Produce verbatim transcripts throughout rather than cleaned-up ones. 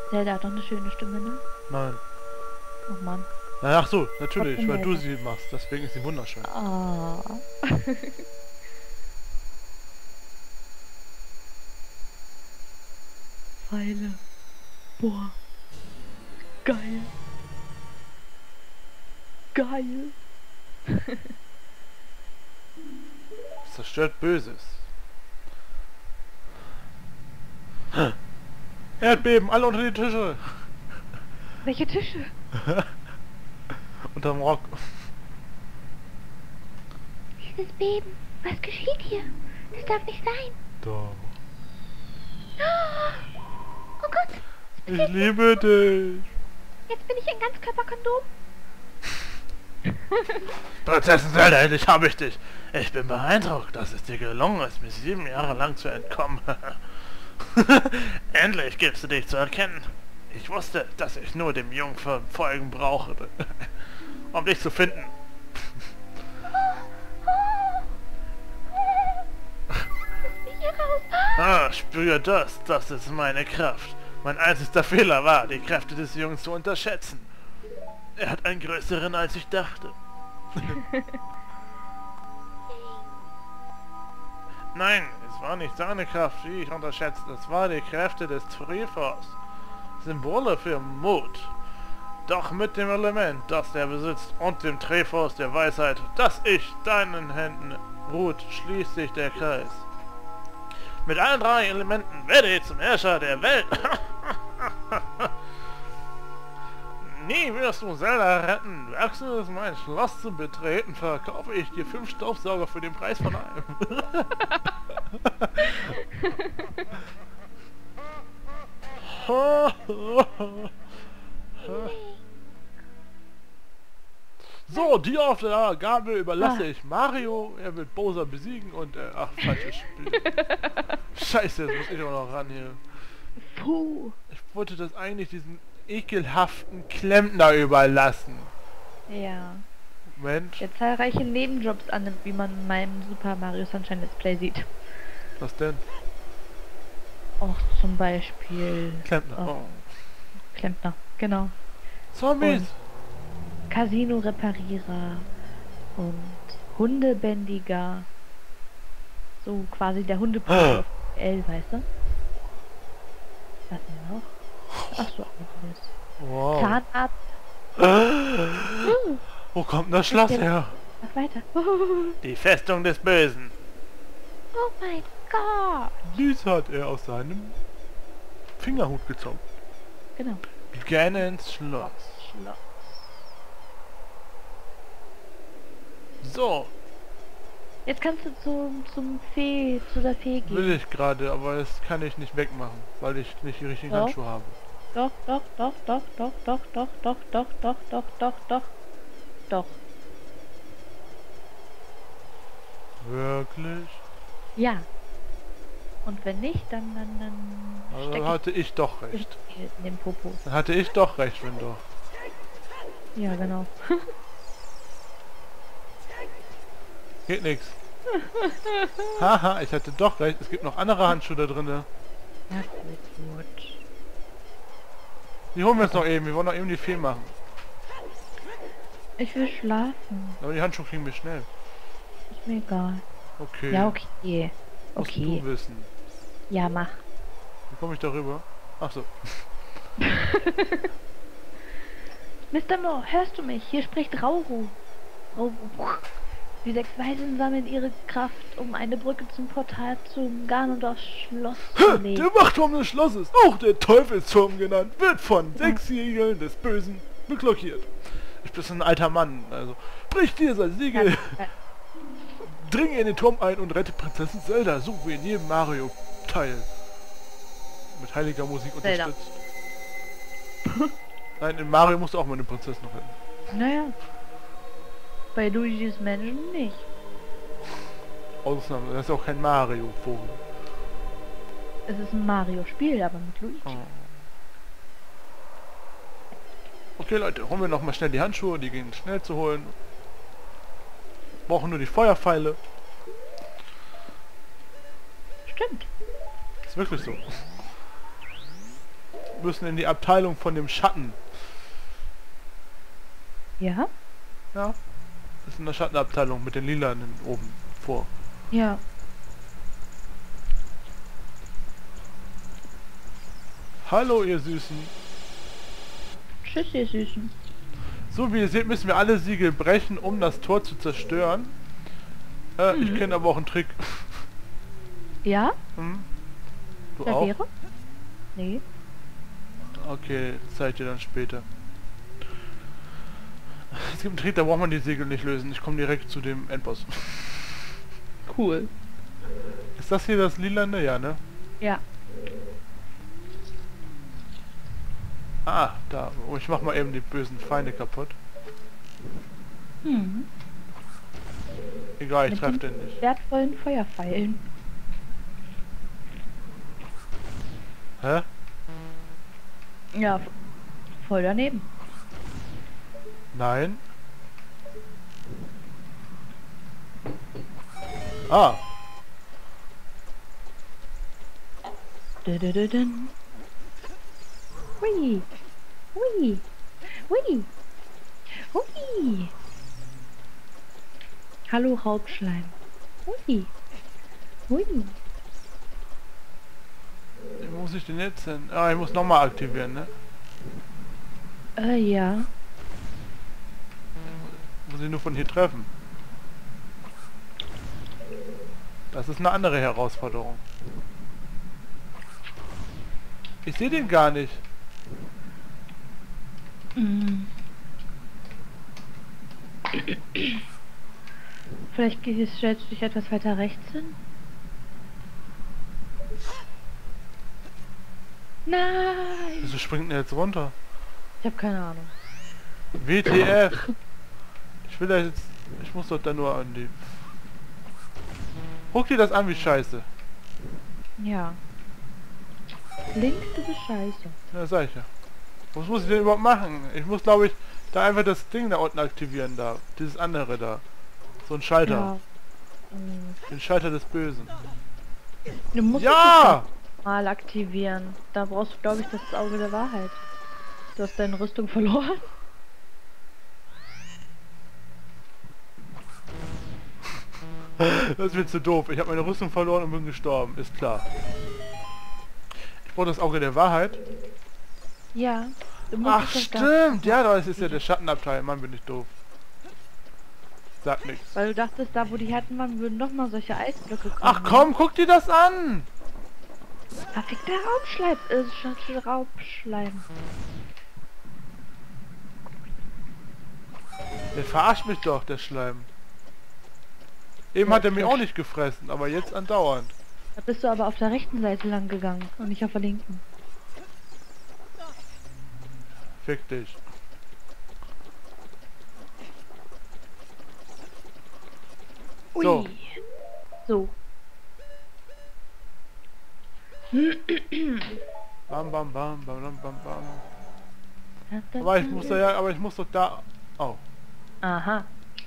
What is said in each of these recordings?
Zelda hat doch eine schöne Stimme, ne? Nein. Oh Mann. Na, ach so, natürlich, Trotzdem weil du Zelda. sie machst. Deswegen ist sie wunderschön. Ah. Pfeile. Boah. Geil. Geil. Zerstört Böses. Erdbeben, alle unter die Tische. Welche Tische? Unterm Rock. Dieses Beben. Was geschieht hier? Das darf nicht sein. Doch. Oh Gott. Ich liebe dich. Jetzt bin ich ein Ganzkörperkondom. Prinzessin Zelda, endlich habe ich dich. Ich bin beeindruckt, dass es dir gelungen ist, mir sieben Jahre lang zu entkommen. Endlich gibst du dich zu erkennen. Ich wusste, dass ich nur dem Jungfer folgen brauche, um dich zu finden. Hier raus. Ah, spüre das, das ist meine Kraft. Mein einzigster Fehler war, die Kräfte des Jungen zu unterschätzen. Er hat einen größeren, als ich dachte. Nein, es war nicht seine Kraft, die ich unterschätzte. Es war die Kräfte des Triforce. Symbole für Mut. Doch mit dem Element, das er besitzt, und dem Triforce der Weisheit, das ich deinen Händen ruht, schließt sich der Kreis. Mit allen drei Elementen werde ich zum Herrscher der Welt. Nie wirst du Zelda retten. Wagst du es, mein Schloss zu betreten, verkaufe ich dir fünf Staubsauger für den Preis von einem. So, die auf der Gabel überlasse ich Mario. Er wird Bowser besiegen und... Äh, ach, falsches Spiel. Scheiße, jetzt muss ich auch noch ran hier. Puh. Ich wollte das eigentlich diesen ekelhaften Klempner überlassen. Ja. Moment, Der zahlreiche Nebenjobs annimmt, wie man in meinem Super Mario Sunshine Let's Play sieht. was denn? Auch zum Beispiel... Klempner. Oh. Oh. Klempner, genau. Zombies! Und Casino-Reparierer und Hundebändiger. So quasi der Hundeprüfer L, weißt du? Was denn noch? Ach so, alles. Wow. Zahnarzt. Wo kommt das Schloss her? Mach weiter. Die Festung des Bösen. Oh mein Gott. Dies hat er aus seinem Fingerhut gezogen. Genau. Ganons Schloss. Schloss. So, Jetzt kannst du zum, zum Fee, zu der Fee gehen. will ich gerade, aber das kann ich nicht wegmachen, weil ich nicht die richtigen Doch. Handschuhe habe. Doch, doch, doch, doch, doch, doch, doch, doch, doch, doch, doch, doch, doch. Doch. Wirklich? Ja. Und wenn nicht, dann, dann, dann Also steck dann hatte ich doch ich recht. in den Popo. Dann hatte ich doch recht, wenn doch. Ja, genau. Geht nix. Haha, ich hatte doch recht. Es gibt noch andere Handschuhe da drinne. Ja, gut, gut. Die holen wir jetzt noch eben. Wir wollen noch eben die Fee machen. Ich will schlafen. Aber die Handschuhe kriegen wir schnell. Ist mir egal. Okay. Ja, okay. Musst Okay. du wissen. Ja, mach. Wie komme ich darüber? Ach so. Mister Mo, hörst du mich? Hier spricht Rauru. Rauru. Die sechs Weisen sammeln ihre Kraft, um eine Brücke zum Portal zum Ganondorf Schloss zu legen. Der Wachturm des Schlosses, auch der Teufelsturm genannt, wird von sechs Siegeln des Bösen beglockiert. Ich bin ein alter Mann, also brich dieser Siegel, dringe in den Turm ein und rette Prinzessin Zelda, so wie in jedem Mario-Teil. Mit heiliger Musik Zelda. unterstützt. Nein, in Mario musst du auch mal eine Prinzessin noch retten. Naja. Bei Luigi's Mansion nicht. Ausnahme, das ist auch kein Mario-Vogel. Es ist ein Mario-Spiel, aber mit Luigi. Oh. Okay Leute, holen wir noch mal schnell die Handschuhe, die gehen schnell zu holen. Brauchen nur die Feuerpfeile. Stimmt. Ist wirklich so. müssen in die Abteilung von dem Schatten. Ja? Ja. Das ist in der Schattenabteilung mit den Lilanen oben vor. Ja. Hallo ihr Süßen. Tschüss, ihr Süßen. So wie ihr seht, müssen wir alle Siegel brechen, um das Tor zu zerstören. Äh, Mhm. Ich kenne aber auch einen Trick. Ja? Hm? Du Der auch? wäre? Nee. Okay, zeig dir dann später. Es gibt einen Trick, da braucht man die Segel nicht lösen. Ich komme direkt zu dem Endboss. Cool. Ist das hier das Lilane? Ja, ne? Ja. Ah, da. Oh, ich mach mal eben die bösen Feinde kaputt. Hm. Egal, ich Mit treffe den den nicht. wertvollen Feuerpfeilen. Hä? Ja, v- voll daneben. Nein. Ah. Dödödödön. Hui. Hui. Hui. Hui. Hallo Raubschleim. Hui. Hui. Wie muss ich den jetzt hin? Ah, ich muss nochmal aktivieren, ne? Äh, ja. Muss ich nur von hier treffen. Das ist eine andere Herausforderung. Ich sehe den gar nicht. Mm. Vielleicht gehst- stellst du dich etwas weiter rechts hin? Nein! Wieso springt der jetzt runter? Ich habe keine Ahnung. W T F! Ich will da jetzt... Ich muss doch da nur an die... Guck dir das an, wie scheiße. Ja. Link, du bist scheiße. Ja, sag ich ja. Was muss ich denn überhaupt machen? Ich muss, glaube ich, da einfach das Ding da unten aktivieren, da. Dieses andere da. So ein Schalter. Ja. Mm. Den Schalter des Bösen. Du musst Ja! es mal aktivieren. Da brauchst du, glaube ich, das Auge der Wahrheit. Du hast deine Rüstung verloren. Das wird zu doof. Ich habe meine Rüstung verloren und bin gestorben. Ist klar. Ich brauche das Auge der Wahrheit. Ja. Du musst Ach es doch stimmt. Ja, das ist ja der Schattenabteil. Mann, bin ich doof. Sagt nichts. Da, weil du dachtest, da wo die hatten waren, würden noch mal solche Eisblöcke kommen. Ach komm, guck dir das an! Verfickter Raubschleim. Äh, Sch- Raubschleim. Der verarscht mich doch, der Schleim. Eben Ja, hat er mich Fisch. auch nicht gefressen, aber jetzt andauernd. Da bist du aber auf der rechten Seite lang gegangen und nicht auf der linken. Fick dich. Ui. So. So. Bam, bam, bam, bam, bam, bam, bam. Aber ich muss da ja, aber ich muss doch da... Oh. Aha.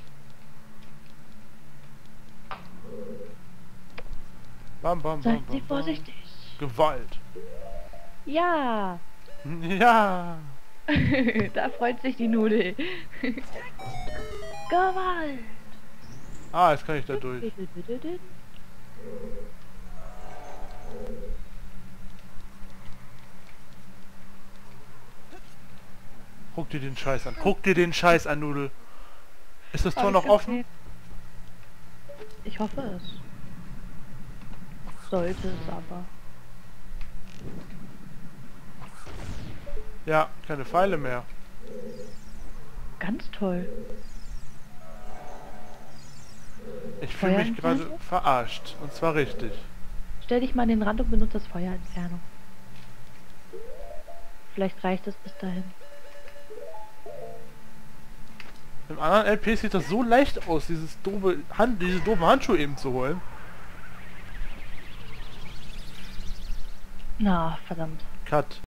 Bam, bam, bam, Seid bam, Sie bam. vorsichtig. Gewalt. Ja. Ja. Da freut sich die Nudel. Gewalt. Ah, jetzt kann ich da durch. Guck dir den Scheiß an. Guck dir den Scheiß an, Nudel. Ist das Tor noch offen? Ich hoffe es. Sollte es aber. Ja, keine Pfeile mehr. Ganz toll. Ich fühle mich Feuerentfernung? gerade verarscht. Und zwar richtig. Stell dich mal an den Rand und benutze das Feuerentfernung. Vielleicht reicht es bis dahin. Im anderen L P sieht das so leicht aus, dieses doofe Hand, diese doofen Handschuhe eben zu holen. Na, verdammt. Cut.